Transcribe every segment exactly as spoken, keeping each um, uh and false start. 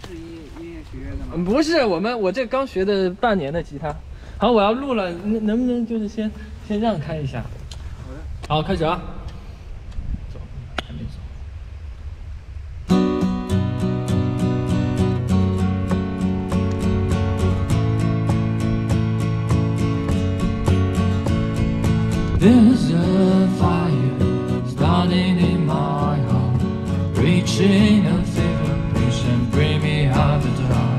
是音音乐学院的吗？ 不是，我们我这刚学的半年的吉他。好，我要录了，能能不能就是先先让开一下？ 好的。 好，开始啊。走，还没走。 There's a fire starting in my heart, reaching a fever pitch and bring me out the dark.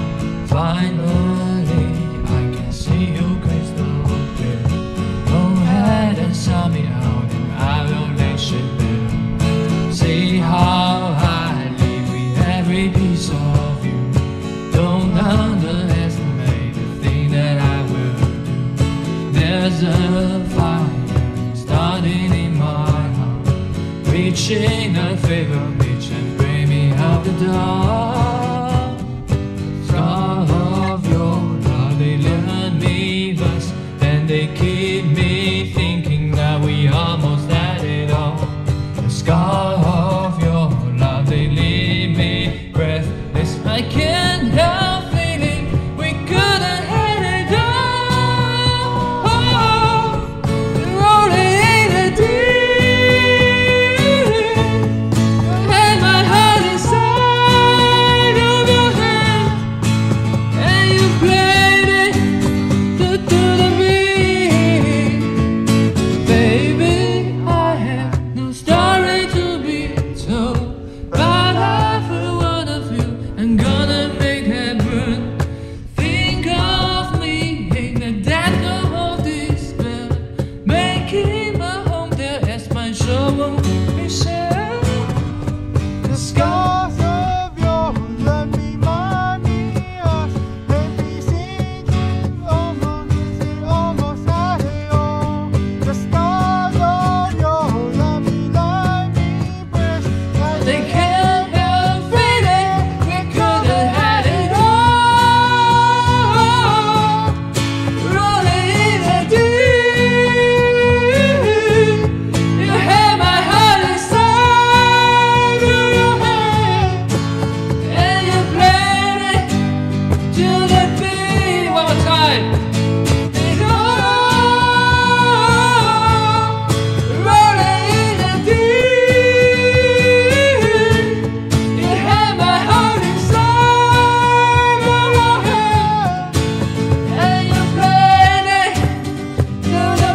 Finally, I can see your crystal clear. Go ahead and sound me out, and I will let you live. See how I live with every piece of you. Don't underestimate the thing that I will do. There's a fire starting in my heart, reaching a fever pitch and bring me out the dark. Scar of your love, they let me bust, and they keep me thinking that we almost had it all. The scar of your love, they leave me breathless. I can't help feeling we couldn't have it all. Rolling in the deep, had my heart inside of your hand, and you played it to, to the beat. Baby, I have no story to be told, but I feel one of you. I'm gonna make heaven think of me in the death of this spell, making my home there as my show won't be shared. The scars of your love remind me of every sinking almost, almost had it all. The stars of your love remind me breath like they can't help feeling we could have had it all. Rolling in the deep, you had my heart inside of your hand, and you played it to the beat. One more time. And oh, rolling in the deep, you had my heart inside of your hand, and you played it to the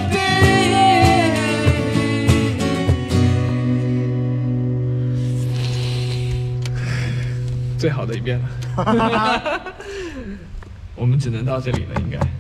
beat. 最好的一遍了，我们只能到这里了，应该。